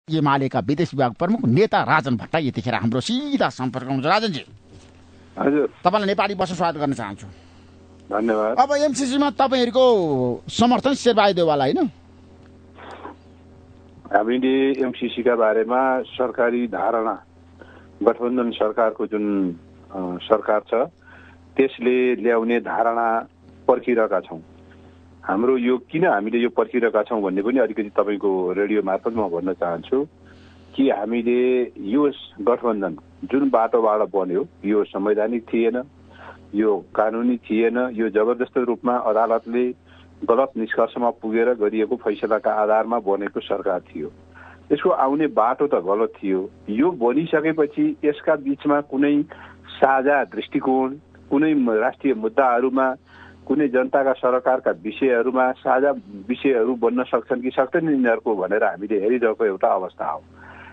एमालेका विदेश विभाग प्रमुख नेता राजन भट्टराई यतिखेर हाम्रो सिधा सम्पर्कमा हुनुहुन्छ। राजनजी, हजुर, तपाईलाई नेपाली बस्न स्वागत गर्न चाहन्छु। धन्यवाद। अब एमसीसीमा तपाईहरुको समर्थन शेरबहादुर देउवालाई हैन? हामीले एमसीसीका बारेमा सरकारी धारणा, गठबन्धन सरकारको जुन सरकार छ त्यसले ल्याउने धारणा पर्खिरहेका छौँ। हाम्रो यो किन हामीले यो पर्खिरहेका छौँ भन्ने पनि अलिकति तपाईँको रेडियो मार्फत म भन्न चाहन्छु कि हामीले यो गठबन्धन जुन बाटोबाट बन्यो यो संवैधानिक थिएन, यो कानुनी थिएन, यो जबरजस्त रूपमा अदालतले गलत निष्कर्षमा पुगेर गरिएको फैसलाका आधारमा बनेको सरकार थियो। यसको आउने बाटो त गलत थियो। यो बनिसकेपछि यसका बीचमा कुनै साझा दृष्टिकोण, कुनै राष्ट्रिय मुद्दाहरूमा, कुनै जनताका सरकारका विषयहरूमा साझा विषयहरू बन्न सक्छन् कि सक्दैन यिनीहरूको भनेर हामीले हेरिरहेको एउटा अवस्था हो।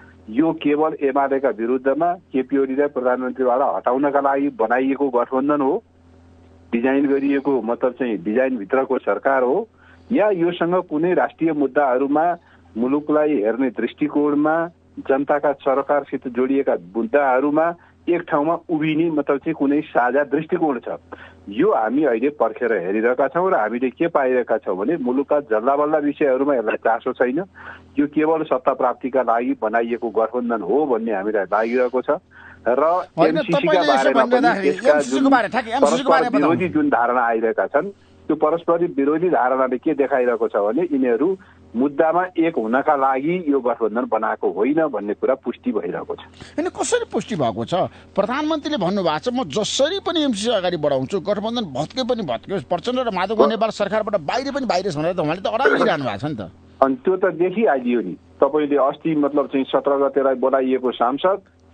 यो केवल एमालेका विरुद्धमा केपी ओलीलाई प्रधानमन्त्रीबाट हटाउनका लागि बनाइएको गठबन्धन हो, डिजाइन गरिएको मतलब चाहिँ डिजाइनभित्रको सरकार हो, या योसँग कुनै राष्ट्रिय मुद्दाहरूमा मुलुकलाई हेर्ने दृष्टिकोणमा जनताका सरकारसित जोडिएका मुद्दाहरूमा एक ठाउँमा उभिने मतलब चाहिँ कुनै साझा दृष्टिकोण छ। यो हामी अहिले पर्खेर हेरिरहेका छौँ र हामीले के पाइरहेका छौँ भने मुलुकका जल्लाबल्ला विषयहरूमा यसलाई चासो छैन। यो केवल सत्ता प्राप्तिका लागि बनाइएको गठबन्धन हो भन्ने हामीलाई लागिरहेको छ र एमसीसीका बारेमा पनि यसका जुन परस्पर विरोधी जुन धारणा आइरहेका छन् त्यो परस्पर विरोधी धारणाले के देखाइरहेको छ भने यिनीहरू मुद्दामा एक हुनका लागि यो गठबन्धन बनाएको होइन भन्ने कुरा पुष्टि भइरहेको छ। हैन, कसरी पुष्टि भएको छ? प्रधानमन्त्रीले भन्नुभएको छ म जसरी पनि एमसीसी अगाडि बढाउँछु, गठबन्धन भत्के पनि भत्कियोस्, प्रचण्ड र माधव नेपाल सरकारबाट बाहिर पनि बाहिर भनेर त उहाँले त अडान लिइरहनु भएको छ नि त। अनि त्यो त देखिहालियो नि। तपाईँले अस्ति मतलब चाहिँ 17 गतेलाई बोलाइएको सांसद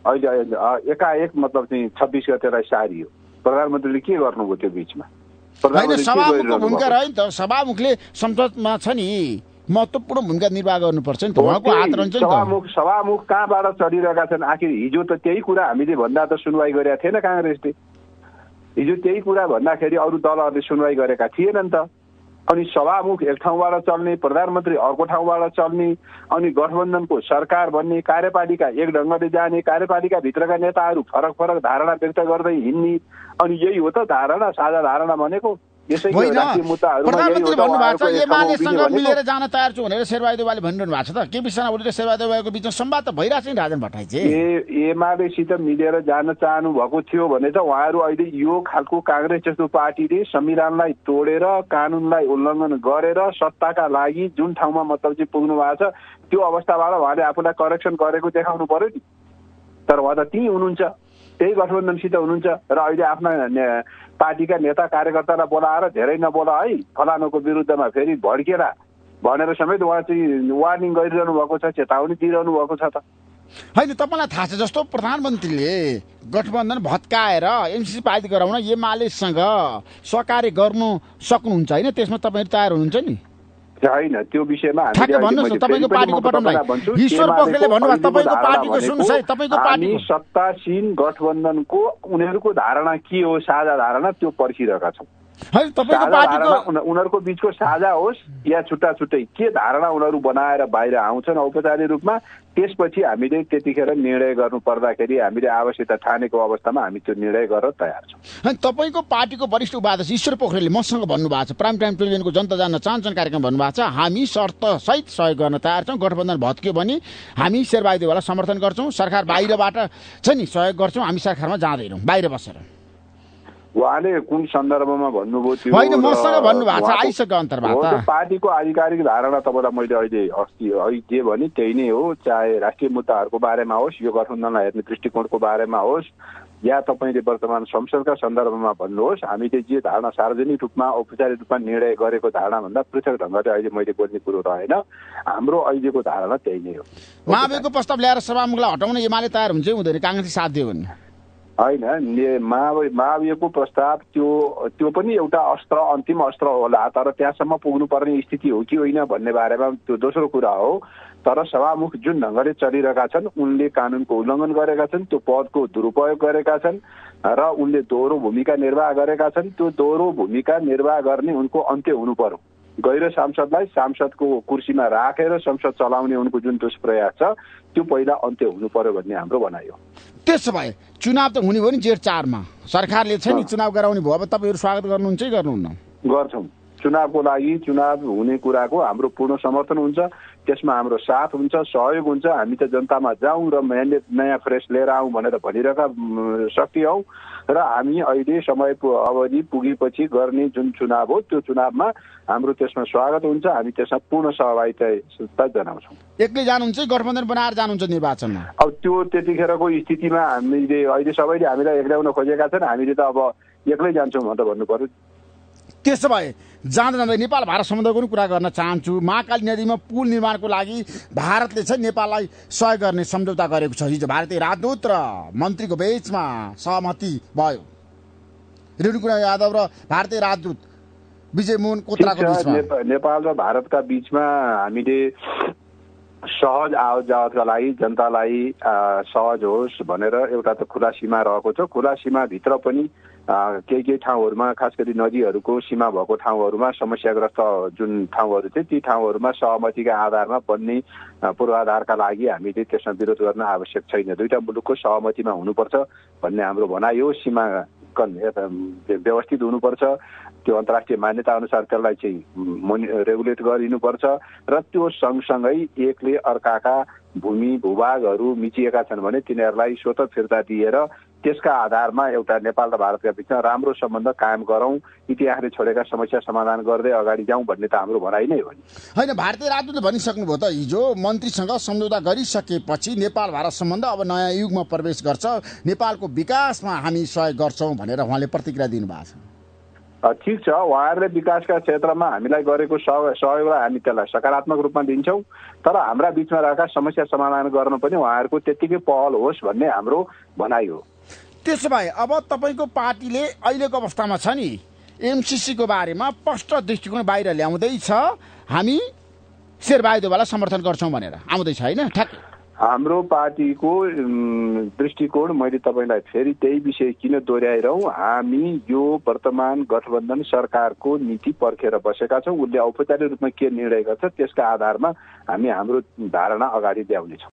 अहिले एकाएक मतलब चाहिँ 26 गतेलाई सारियो। प्रधानमन्त्रीले के गर्नुभयो त्यो बीचमा? सभामुखको भूमिका रह्यो नि त। सभामुखले संसदमा छ नि महत्त्वपूर्ण भूमिका निर्वाह गर्नुपर्छ नि त, उहाँको हात रहन्छ नि त। सभामुख कहाँबाट चलिरहेका छन्? आखिर हिजो त त्यही कुरा हामीले भन्दा त सुनवाई गरेका थिएन काङ्ग्रेसले। हिजो त्यही कुरा भन्दाखेरि अरू दलहरूले सुनवाई गरेका थिएनन् त। अनि सभामुख एक ठाउँबाट चल्ने, प्रधानमन्त्री अर्को ठाउँबाट चल्ने, अनि गठबन्धनको सरकार बन्ने, कार्यपालिका एक ढङ्गले जाने, कार्यपालिका भित्रका नेताहरू फरक फरक धारणा व्यक्त गर्दै हिँड्ने, अनि यही हो त धारणा, साझा धारणा भनेको। प्रधानमन्त्री भन्नुभएको छ एमालेसँग मिलेर जान तयार छु भनेर शेरबहादुर देउवाले भनिरहनु भएको छ त। केपी शर्मा ओली र शेरबहादुर देउवाको बीचमा संवाद त भइरहेछ नि राजन भट्टराई चाहिँ। एमालेसित मिलेर जान चाहनु भएको थियो भने त उहाँहरू अहिले यो खालको काङ्ग्रेस जस्तो पार्टीले संविधानलाई तोडेर कानुनलाई उल्लङ्घन गरेर सत्ताका लागि जुन ठाउँमा मतलब चाहिँ पुग्नु भएको छ त्यो अवस्थाबाट उहाँले आफूलाई करेक्सन गरेको देखाउनु पर्यो नि। तर उहाँ त त्यहीँ हुनुहुन्छ, त्यही गठबन्धनसित हुनुहुन्छ र अहिले आफ्ना पार्टीका नेता कार्यकर्तालाई बोलाएर धेरै नबोला है फलानुको विरुद्धमा फेरि भड्केला भनेर समेत उहाँ चाहिँ वार्निङ गरिरहनु भएको छ, चेतावनी दिइरहनु भएको छ त। होइन, तपाईँलाई थाहा छ जस्तो प्रधानमन्त्रीले गठबन्धन भत्काएर एमसीसी पारित गराउन एमालेसँग सहकार्य गर्नु सक्नुहुन्छ होइन? त्यसमा तपाईँहरू तयार हुनुहुन्छ नि? होइन, त्यो विषयमा हामी सत्तासीन गठबन्धनको उनीहरूको धारणा के हो, साझा धारणा त्यो पर्खिरहेका छौँ। उनीहरूको बीचको साझा होस् या छुट्टा छुट्टै के धारणा उनीहरू बनाएर बाहिर आउँछन् औपचारिक रूपमा, त्यसपछि हामीले त्यतिखेर निर्णय गर्नु पर्दाखेरि हामीले आवश्यकता ठानेको अवस्थामा हामी त्यो निर्णय गरेर तयार छौँ। तपाईँको पार्टीको वरिष्ठ उपाध्यक्ष ईश्वर पोखरेलले मसँग भन्नुभएको छ, प्राइम टाइम टेलिभिजनको जनता जान्न चाहन्छन् कार्यक्रम भन्नुभएको छ, हामी शर्त सहित सहयोग गर्न तयार छौँ। गठबन्धन भत्कियो भने हामी शेरबहादुर देउवालाई समर्थन गर्छौँ, सरकार बाहिरबाट छ नि सहयोग गर्छौँ, हामी सरकारमा जाँदैनौँ बाहिर बसेर। उहाँले कुन सन्दर्भमा भन्नुभयो त्यो होइन, मसँग भन्नुभएको छ आइसक्यो अन्तर्वार्ता। पार्टीको आधिकारिक धारणा तपाईँलाई मैले अहिले अस्ति जे भने त्यही नै हो। चाहे राष्ट्रिय मुद्दाहरूको बारेमा होस्, यो गठबन्धनलाई हेर्ने दृष्टिकोणको बारेमा होस्, या तपाईँले वर्तमान संसदका सन्दर्भमा भन्नुहोस्, हामीले जे धारणा सार्वजनिक रूपमा औपचारिक रूपमा निर्णय गरेको धारणाभन्दा पृथक ढङ्गले अहिले मैले बोल्ने कुरो रहेन। हाम्रो अहिलेको धारणा त्यही नै हो। महाभियोगको प्रस्ताव ल्याएर सभामुखलाई हटाउन एमाले तयार हुन्छ हुँदैन काङ्ग्रेसले साथ दियो भने? होइन, महाभियोगको प्रस्ताव त्यो पनि एउटा अस्त्र, अन्तिम अस्त्र होला, तर त्यहाँसम्म पुग्नुपर्ने स्थिति हो कि होइन भन्ने बारेमा त्यो दोस्रो कुरा हो। तर सभामुख जुन ढङ्गले चलिरहेका छन् उनले कानुनको उल्लङ्घन गरेका छन्, त्यो पदको दुरुपयोग गरेका छन् र उनले दोहोरो भूमिका निर्वाह गरेका छन्। त्यो दोहोरो भूमिका निर्वाह गर्ने उनको अन्त्य हुनु पर्यो। गैर सांसदलाई सांसदको कुर्सीमा राखेर संसद चलाउने उनको जुन दुष्प्रयास छ त्यो पहिला अन्त्य हुनु पर्यो भन्ने हाम्रो भनाइ हो। त्यसो भए चुनाव त हुने भयो नि जेठ 4 मा, सरकारले चाहिँ नि चुनाव गराउने भयो, अब तपाईँहरू स्वागत गर्नुहुन्छ कि गर्नुहुन्न? गर्छौँ। चुनावको लागि चुनाव हुने कुराको हाम्रो पूर्ण समर्थन हुन्छ, त्यसमा हाम्रो साथ हुन्छ, सहयोग हुन्छ। हामी त जनतामा जाउँ र नयाँ फ्रेस लिएर आउँ भनेर भनिरहेका शक्ति हौ र हामी अहिले समय अवधि पुगेपछि गर्ने जुन चुनाव हो त्यो चुनावमा हाम्रो त्यसमा स्वागत हुन्छ, हामी त्यसमा पूर्ण सहभागिता जनाउँछौँ। एक्लै जानुहुन्छ कि गठबन्धन बनाएर जानुहुन्छ निर्वाचनमा? अब त्यो त्यतिखेरको स्थितिमा हामीले अहिले सबैले हामीलाई एक्ल्याउन खोजेका छन्, हामीले त अब एक्लै जान्छौँ भनेर भन्नु पर्यो। त्यसो भए जाँदा जाँदै नेपाल भारत सम्बन्धको पनि कुरा गर्न चाहन्छु। महाकाली नदीमा पुल निर्माणको लागि भारतले चाहिँ नेपाललाई सहयोग गर्ने सम्झौता गरेको छ। हिजो भारतीय राजदूत र मन्त्रीको बीचमा सहमति भयो। रेणुकुमार यादव र भारतीय राजदूत विजय मोहन कोत्राको बीचमा। नेपाल र भारतका बीचमा हामीले सहज आवत जावतका लागि जनतालाई सहज होस् भनेर एउटा त खुला सीमा रहेको छ। खुला सीमाभित्र पनि केही ठाउँहरूमा खास गरी नदीहरूको सीमा भएको ठाउँहरूमा समस्याग्रस्त जुन ठाउँहरू थिए ती ठाउँहरूमा सहमतिका आधारमा बन्ने पूर्वाधारका लागि हामीले त्यसमा विरोध गर्न आवश्यक छैन। दुईटा मुलुकको सहमतिमा हुनुपर्छ भन्ने हाम्रो भनाइ हो। सीमाङ्कन व्यवस्थित हुनुपर्छ, त्यो अन्तर्राष्ट्रिय मान्यता अनुसार त्यसलाई चाहिँ रेगुलेट गरिनुपर्छ र त्यो सँगसँगै एकले अर्काका भूमि भूभागहरू मिचिएका छन् भने तिनीहरूलाई स्वतः फिर्ता दिएर त्यसका आधारमा एउटा नेपाल र भारतका बिचमा राम्रो सम्बन्ध कायम गरौँ, इतिहासले छोडेका समस्या समाधान गर्दै अगाडि जाउँ भन्ने त हाम्रो भनाइ नै हो नि। होइन, भारतीय राजदूतले भनिसक्नुभयो त हिजो मन्त्रीसँग सम्झौता गरिसकेपछि नेपाल भारत सम्बन्ध अब नयाँ युगमा प्रवेश गर्छ, नेपालको विकासमा हामी सहयोग गर्छौँ भनेर उहाँले प्रतिक्रिया दिनुभएको छ। ठिक छ, उहाँहरूले विकासका क्षेत्रमा हामीलाई गरेको सहयोगलाई हामी त्यसलाई सकारात्मक रूपमा दिन्छौँ, तर हाम्रा बिचमा रहेका समस्या समाधान गर्न पनि उहाँहरूको त्यत्तिकै पहल होस् भन्ने हाम्रो भनाइ हो। त्यसो भए अब तपाईँको पार्टीले अहिलेको अवस्थामा छ नि एमसीसीको बारेमा स्पष्ट दृष्टिकोण बाहिर ल्याउँदैछ, हामी शेरबहादुरलाई समर्थन गर्छौँ भनेर आउँदैछ होइन? ठ्याक्कै हाम्रो पार्टीको दृष्टिकोण मैले तपाईँलाई फेरि त्यही विषय किन दोहोऱ्याइरहँ, हामी यो वर्तमान गठबन्धन सरकारको नीति पर्खेर बसेका छौँ। उसले औपचारिक रूपमा के निर्णय गर्छ त्यसका आधारमा हामी हाम्रो धारणा अगाडि ल्याउनेछौँ।